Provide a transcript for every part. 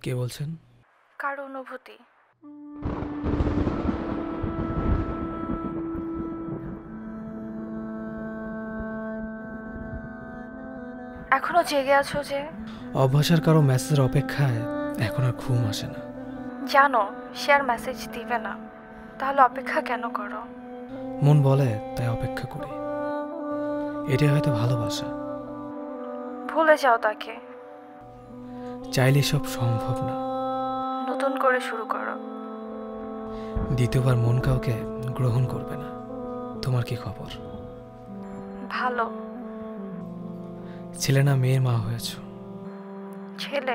কে বলছেন? কার অনুভূতি? এখনো জেগে আছো যে? অভ্যাসের কারো মেসেজের অপেক্ষায় এখন আর ঘুম আসে না। জানো সে আর মেসেজ দিবে না, তাহলে অপেক্ষা কেন করো? মন বলে তাই অপেক্ষা করি। এটাই হয়তো ভালোবাসা। ভুলে যাও তাকে। চাইলে সব সম্ভব না। নতুন করে শুরু করো। দ্বিতীয়বার মন কাউকে গ্রহণ করবে না। তোমার কি খবর? ভালো। ছেলে না মেয়ের মা হয়েছ? ছেলে।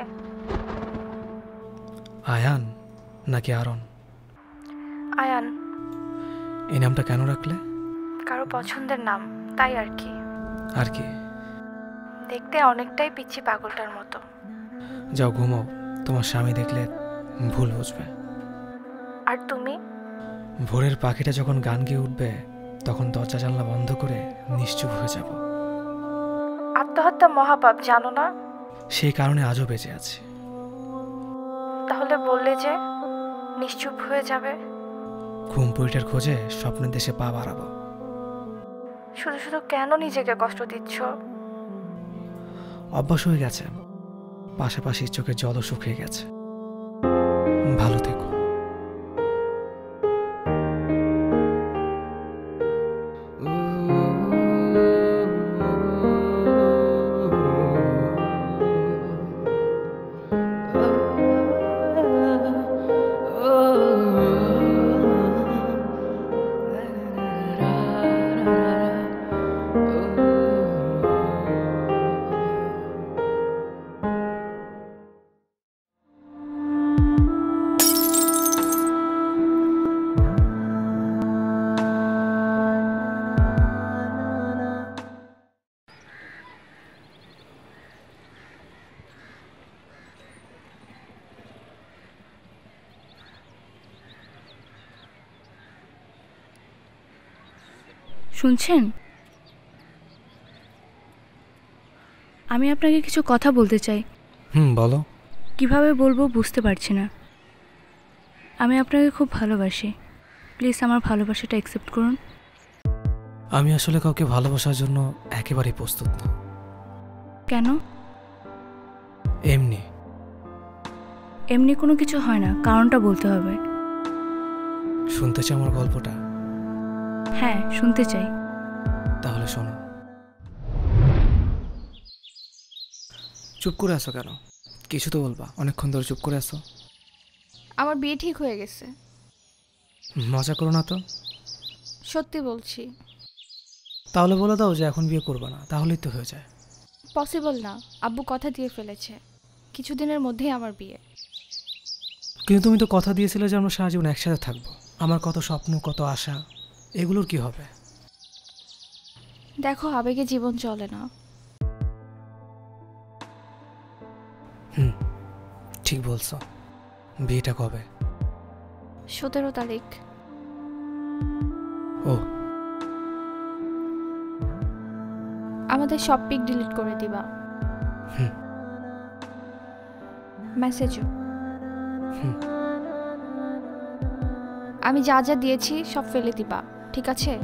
আয়ান নাকি আরন? আয়ান। এই নামটা কেন রাখলে? কারো পছন্দের নাম, তাই আর কি। আর কি? দেখতে অনেকটাই পিচ্ছি পাগলটার মতো। যাও ঘুমাও, তোমার স্বামী দেখলে ভুল বুঝবে। আর তুমি? ভোরের পাখিটা যখন গান গেয়ে উঠবে তখন দরজা জানলা বন্ধ করে নিশ্চুপ হয়ে যাব। আত্মহত্যা মহাপাপ, জানো না? সেই কারণে আজও বেঁচে আছি। তাহলে বললে যে নিশ্চুপ হয়ে যাবে? ঘুম পরিটার খোঁজে স্বপ্নের দেশে পা বাড়াবো। শুধু শুধু কেন নিজেকে কষ্ট দিচ্ছ? অভ্যাস হয়ে গেছে, পাশাপাশি চোখের জলও শুকিয়ে গেছে। ভালো থেকো। শুনছেন? আমি আপনাকে কিছু কথা বলতে চাই। বলো। কিভাবে বলবো বুঝতে পারছি না। আমি আপনাকে খুব ভালোবাসি। প্লিজ আমার ভালোবাসাটা অ্যাকসেপ্ট করুন। আমি আসলে কাউকে ভালোবাসার জন্য একেবারেই প্রস্তুত না। কেন? এমনি। এমনি কোনো কিছু হয় না, কারণটা বলতে হবে। শুনতে চাও আমার গল্পটা? হ্যাঁ, শুনতে চাই। তাহলে শোনো। চুপ করে আছো কেন? কিছু তো বলবা। অনেকক্ষণ ধরে চুপ করে আছো। আমার বিয়ে ঠিক হয়ে গেছে। মজা করো না তো। সত্যি বলছি। তাহলে বলে দাও যে এখন বিয়ে করবে না, তাহলেই তো হয়ে যায়। পসিবল না, আব্বু কথা দিয়ে ফেলেছে, কিছুদিনের মধ্যেই আমার বিয়ে। কিন্তু তুমি তো কথা দিয়েছিলে যে আমরা সারা জীবন একসাথে থাকবো। আমার কত স্বপ্ন, কত আশা, এগুলোর কি হবে? দেখো, আবেগে জীবন চলে না। ঠিক বলছো। বিয়েটা কবে? 17 তারিখ। ও, আমাদের সব পিক ডিলিট করে দিবা। মেসেজও। আমি যা যা দিয়েছি সব ফেলে দিবা, ঠিক আছে?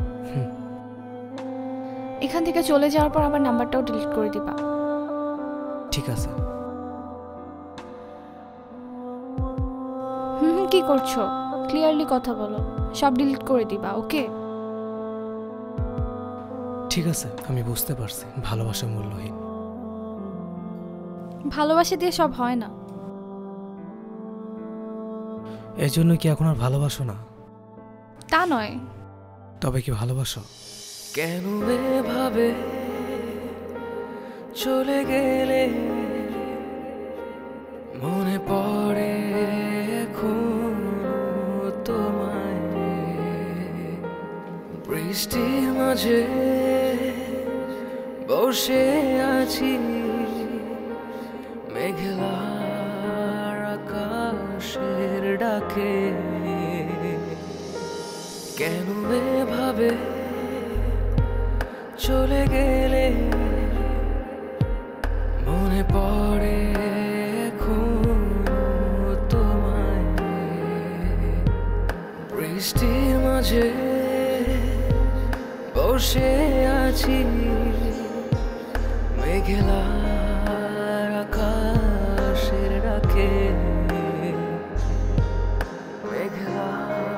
এখান থেকে চলে যাওয়ার পর আমার নাম্বারটাও ডিলিট করে দিবা। ঠিক আছে। কি করছো? ক্লিয়ারলি কথা বলো। সব ডিলিট করে দিবা, ওকে? ঠিক আছে, আমি বুঝতে পারছি ভালোবাসা মূল্যহীন। ভালোবাসা দিয়ে সব হয় না। এর জন্য কি এখন আর ভালোবাসো না? তা নয়। তবে কি ভালোবাসো? কেন এভাবে চলে গেলে মনে পড়ে এখন তোমায়। বৃষ্টির মাঝে বসে আছি মেঘলার আকাশের ডাকে। কেন এভাবে চলে গেলে মনে পড়ে এখন বৃষ্টির মাঝে বসে আছি, মেঘলা আকাশের ডাকে, মেঘলা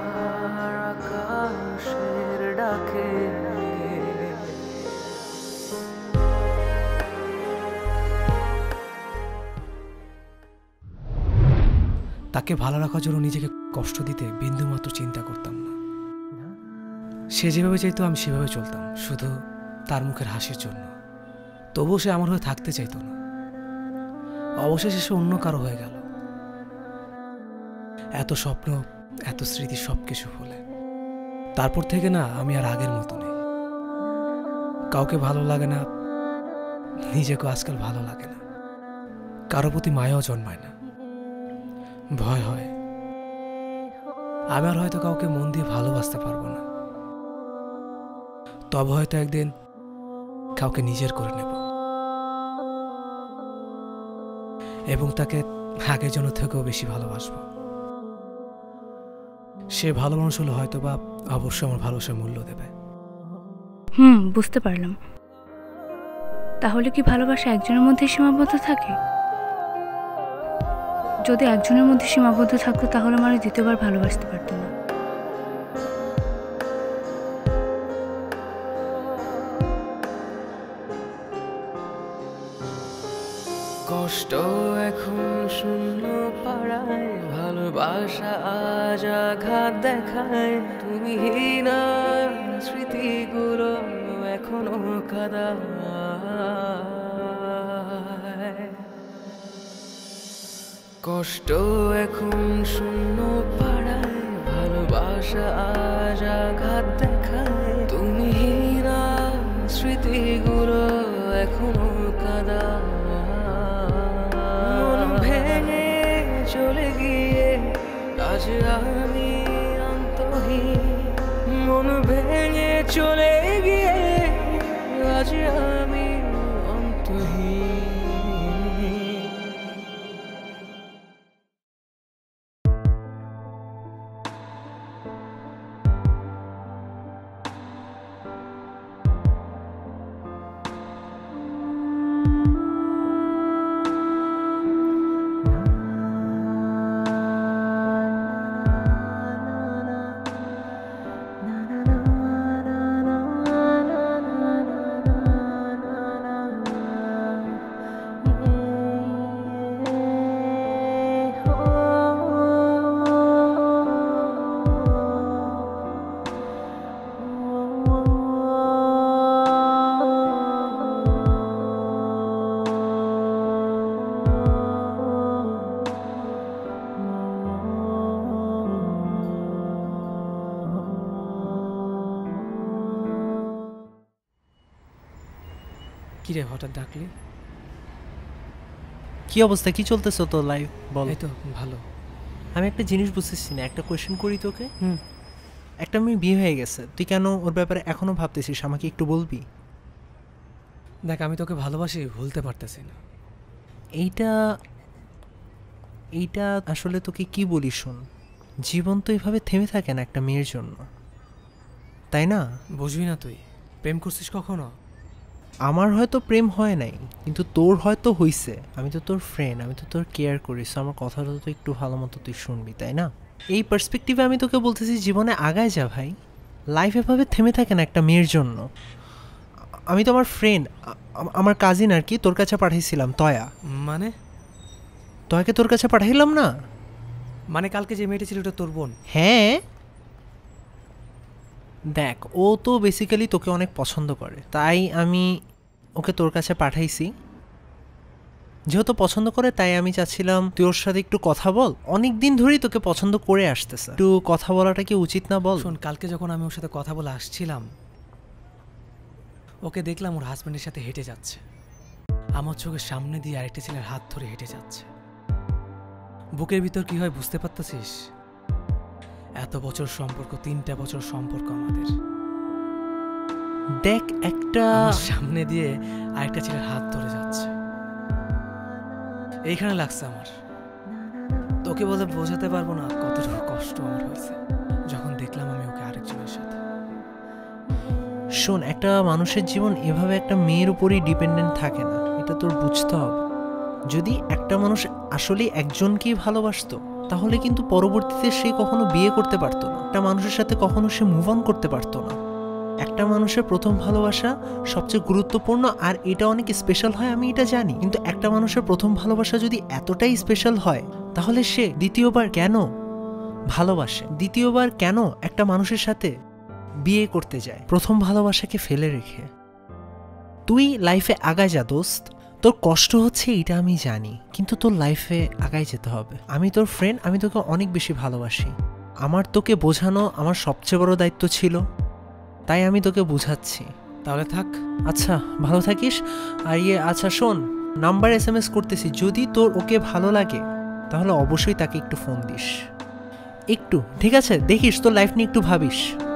আকাশের ডাকে। তাকে ভালো রাখার জন্য নিজেকে কষ্ট দিতে বিন্দুমাত্র চিন্তা করতাম না। সে যেভাবে চাইতো আমি সেভাবে চলতাম, শুধু তার মুখের হাসির জন্য। তবুও সে আমার হয়ে থাকতে চাইতো না। অবশেষে সে অন্য কারো হয়ে গেল। এত স্বপ্ন, এত স্মৃতি, সবকিছু ভুলে। তারপর থেকে না আমি আর আগের মতো নেই। কাউকে ভালো লাগে না, নিজেকে আজকাল ভালো লাগে না। কারো প্রতি মায়াও জন্মায় না, ভয় হয়। আমি আর হয়তো কাউকে মন দিয়ে ভালোবাসতে পারবো না। তবে হয়তো একদিন কাউকে নিজের করে নেব এবং তাকে আগের জন্য থেকেও বেশি ভালোবাসবো। সে ভালো মানুষ হলে হয়তো বা অবশ্যই আমার ভালোবাসার মূল্য দেবে। বুঝতে পারলাম। তাহলে কি ভালোবাসা একজনের মধ্যে সীমাবদ্ধ থাকে? যদি একজনের মধ্যে সীমাবদ্ধ থাকতো তাহলে আমার দ্বিতীয়বার ভালোবাসতে পারতো না। কষ্ট এখন শূন্য পাড়ায়, ভালোবাসা আজ আঘাত দেখায়। তুমি না স্মৃতিগুলো এখনো কাদায়। কষ্ট এখন শূন্য পাড়ায়, ভালোবাসা আজ আঘাত দেখায়। তুমি না স্মৃতিগুলো এখনো কাদায়। মন ভেঙে চলে গিয়ে আজ আমি অন্তহীন। মন ভেঙে চলে গিয়ে আজ আমি অন্তহীন। কিরে হঠাৎ ডাকলি? কি অবস্থা, কি চলতেছে তোর লাইফ বল? এই তো ভালো। আমি একটা জিনিস বুঝতেছি না, একটা কোয়েশ্চেন করি তোকে। হুম। একটা মেয়ে বিয়ে হয়ে গেছে, তুই কেন ওর ব্যাপারে এখনো ভাবতেছিস? আমাকে একটু বলবি? দেখ, আমি তোকে ভালোবাসি, ভুলতে পারতেছি না। এইটা এইটা আসলে তোকে কি বলি শোন, জীবন তো এভাবে থেমে থাকে না একটা মেয়ের জন্য, তাই না? বুঝবি না তুই? প্রেম করছিস কখনো? আমার হয়তো প্রেম হয় নাই, কিন্তু তোর হয়তো হইছে। আমি তো তোর ফ্রেন্ড, আমি তো তোর কেয়ার করিস, আমার কথাটা তো একটু ভালো মতো তুই শুনবি, তাই না? এই পার্সপেক্টিভে আমি তোকে বলতেছি, জীবনে আগায় যা ভাই। লাইফ এভাবে থেমে থাকে না একটা মেয়ের জন্য। আমি তো আমার ফ্রেন্ড, আমার কাজিন আর কি, তোর কাছে পাঠাইছিলাম তয়া। মানে? তয়াকে তোর কাছে পাঠাইলাম না? মানে কালকে যে মেয়েটা ছিল ওটা তোর বোন? হ্যাঁ। দেখ, ও তো বেসিক্যালি তোকে অনেক পছন্দ করে, তাই আমি ওকে তোর কাছে পাঠাইছি। যেহেতু পছন্দ করে তাই আমি চাচ্ছিলাম তুই ওর সাথে একটু কথা বল। অনেক দিন ধরেই তোকে পছন্দ করে আসতেছে, একটু কথা বলাটা কি উচিত না বল? শোন, কালকে যখন আমি ওর সাথে কথা বলে আসছিলাম, ওকে দেখলাম ওর হাজব্যান্ডের সাথে হেঁটে যাচ্ছে। আমার চোখের সামনে দিয়ে আরেকটা ছেলের হাত ধরে হেঁটে যাচ্ছে। বুকের ভিতর কি হয় বুঝতে পারতেছিস? এত বছর সম্পর্ক, 3টা বছর সম্পর্ক আমাদের। দেখ, একটা সামনে দিয়ে আরেকটা ছেলের হাত ধরে যাচ্ছে। এইখানে লাগছে আমার। তোকে বলে বোঝাতে পারবো না কতটুকু কষ্ট আমার হয়েছে যখন দেখলাম শোন, একটা মানুষের জীবন এভাবে একটা মেয়ের উপরেই ডিপেন্ডেন্ট থাকে না, এটা তোর বুঝতে হবে। যদি একটা মানুষ আসলে একজনকেই ভালোবাসতো তাহলে কিন্তু পরবর্তীতে সে কখনো বিয়ে করতে পারতো না, একটা মানুষের সাথে কখনো সে মুভ অন করতে পারতো না। একটা মানুষের প্রথম ভালোবাসা সবচেয়ে গুরুত্বপূর্ণ, আর এটা অনেক স্পেশাল হয়, আমি এটা জানি। কিন্তু একটা মানুষের প্রথম ভালোবাসা যদি এতটাই স্পেশাল হয় তাহলে সে দ্বিতীয়বার কেন ভালোবাসে, দ্বিতীয়বার কেন একটা মানুষের সাথে বিয়ে করতে যায় প্রথম ভালোবাসাকে ফেলে রেখে? তুই লাইফে আগায় যা দোস্ত, তোর কষ্ট হচ্ছে এটা আমি জানি, কিন্তু তোর লাইফে আগায় যেতে হবে। আমি তোর ফ্রেন্ড, আমি তোকে অনেক বেশি ভালোবাসি। আমার তোকে বোঝানো আমার সবচেয়ে বড় দায়িত্ব ছিল, তাই আমি তোকে বুঝাচ্ছি। তাহলে থাক। আচ্ছা, ভালো থাকিস। আর আচ্ছা শোন, নাম্বার SMS করতেছি, যদি তোর ওকে ভালো লাগে তাহলে অবশ্যই তাকে একটু ফোন দিস, একটু, ঠিক আছে? দেখিস তোর লাইফ নিয়ে একটু ভাবিস।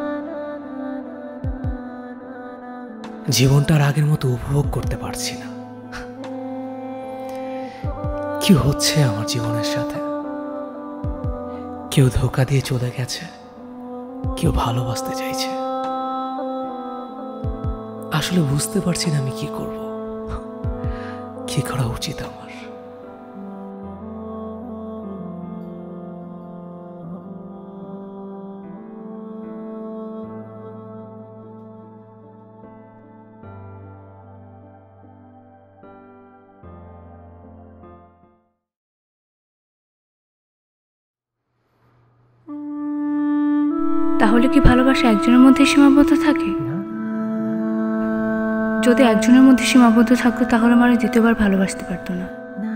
জীবনটা আর আগের মতো উপভোগ করতে পারছি না। কি হচ্ছে আমার জীবনের সাথে? কেউ ধোঁকা দিয়ে চলে গেছে, কেউ ভালোবাসতে চাইছে। আসলে বুঝতে পারছি না আমি কি করব, কি করা উচিত আমার। তাহলে কি ভালোবাসা একজনের মধ্যে সীমাবদ্ধ থাকে? যদি একজনের মধ্যে সীমাবদ্ধ থাকতো তাহলে মানুষ দ্বিতীয়বার ভালোবাসতে পারতো না।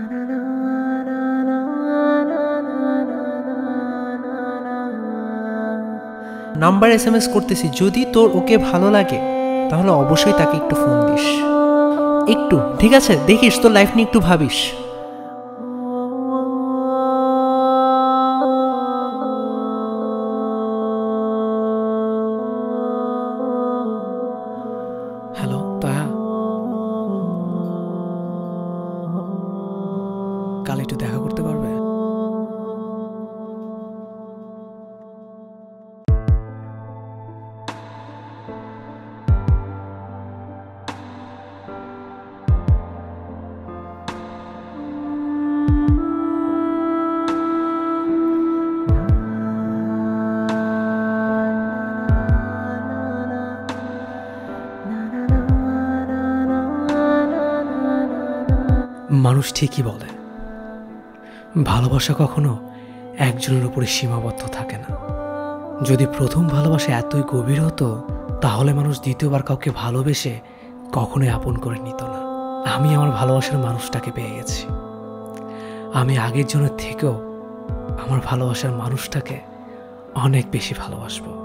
নাম্বার SMS করতেছি, যদি তোর ওকে ভালো লাগে তাহলে অবশ্যই তাকে একটু ফোন দিস, একটু, ঠিক আছে? দেখিস তোর লাইফ নিয়ে একটু ভাবিস। হ্যালো তায়া, কাল একটু দেখা করতে পারবে? মানুষ ঠিকই বলে, ভালোবাসা কখনো একজনের উপরে সীমাবদ্ধ থাকে না। যদি প্রথম ভালোবাসা এতই গভীর হতো তাহলে মানুষ দ্বিতীয়বার কাউকে ভালোবেসে কখনোই আপন করে নিত না। আমি আমার ভালোবাসার মানুষটাকে পেয়ে গেছি। আমি আগের জনের থেকেও আমার ভালোবাসার মানুষটাকে অনেক বেশি ভালোবাসবো।